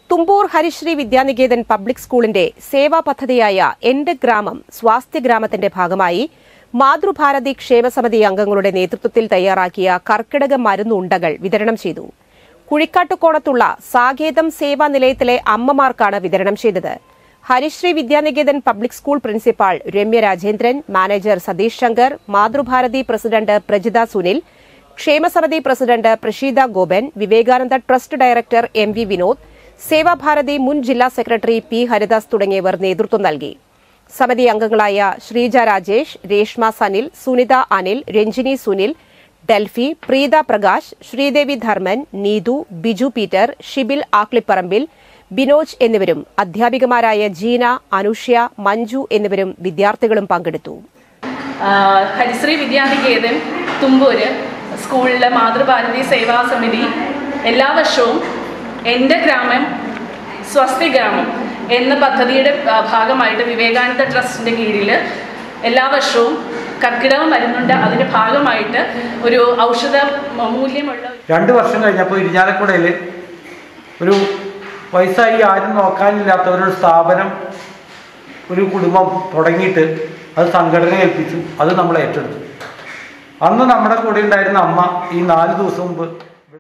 തുമ്പൂർ ഹരിശ്രീ Vidyanikethan public സ്കൂളിന്റെ സേവാ പദ്ധതിയായ എന്റെ ഗ്രാമം സ്വാസ്ഥ്യ ഗ്രാമത്തിന്റെ ഭാഗമായി മാതൃഭാരതി ക്ഷേമസമിതി അംഗങ്ങളുടെ നേതൃത്വത്തിൽ തയ്യാറാക്കിയ കർക്കിടക മരുന്നുണ്ടകൾ വിതരണം ചെയ്തു. കുഴിക്കാട്ടുകോണത്തുള്ള സാകേതം സേവാ നിലയത്തിലെ അമ്മമാർക്കാണ് വിതരണം ചെയ്തത്. Harisree Vidyanikethan public school principal Ramya Rajendran, manager Satheesh Shankar, Mathrubharathi president Prajitha Sunil, ക്ഷേമസമിതി president Prasheetha Gopan, Vivekananda trust director M V Vinod, Sevabharathi മുൻ ജില്ലാ സെക്രട്ടറി പി ഹരിദാസ് തുടങ്ങിയവർ നേതൃത്വം നൽകി. സമിതി അംഗങ്ങളായ ശ്രീജ രാജേഷ്, രേഷ്മ സനിൽ, സുനിത അനിൽ, രഞ്ജിനി സുനിൽ, ഡെൽഫി, പ്രീത പ്രകാശ്, ശ്രീദേവി ധർമ്മൻ, നീതു, ബിജു പീറ്റർ, ഷിബിൽ ആക്ലിപ്പറമ്പിൽ, ബിനോജ് എന്നിവരും അധ്യാപികമാരായ ജീന, അനുഷ്യ, മഞ്ജു എന്നിവരും വിദ്യാർത്ഥികളും പങ്കെടുത്തു. ഹരിശ്രീ വിദ്യാനികേതൻ തുമ്പൂര് സ്കൂളിലെ മാതൃഭാരതി സേവാ സമിതി എല്ലാ വർഷവും എൻ്റെ ഗ്രാമം സ്വാസ്ഥ്യ ഗ്രാമം എന്ന പദ്ധതിയുടെ ഭാഗമായിട്ട് വിവേകാനന്ദ ട്രസ്റ്റിൻ്റെ കീഴിൽ എല്ലാ വർഷവും കർക്കിടക മരുന്നുണ്ട്. അതിൻ്റെ ഭാഗമായിട്ട് ഒരു ഔഷധ മൂല്യമുള്ള 2 വർഷം കഴിഞ്ഞപ്പോൾ ഇരിഞ്ഞാലക്കുടയിൽ ഒരു വയസ്സായി ആരും നോക്കാനില്ലാത്തവരൊരു സ്ഥാപനം, ഒരു കുടുംബം തുടങ്ങിയിട്ട് അത് സംഘടന ഏൽപ്പിച്ചു. അത് നമ്മൾ ഏറ്റെടുത്തു. അന്ന് നമ്മുടെ കൂടെ ഉണ്ടായിരുന്ന അമ്മ ഈ 4 ദിവസം മുമ്പ്